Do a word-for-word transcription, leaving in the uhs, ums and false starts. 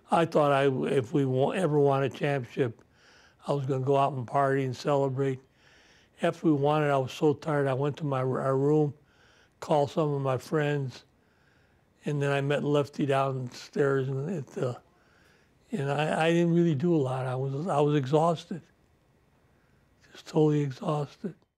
I thought I, if we won, ever won a championship, I was going to go out and party and celebrate. After we won it, I was so tired. I went to my our room, called some of my friends, and then I met Lefty downstairs. And it, uh, and I, I didn't really do a lot. I was I was exhausted, just totally exhausted.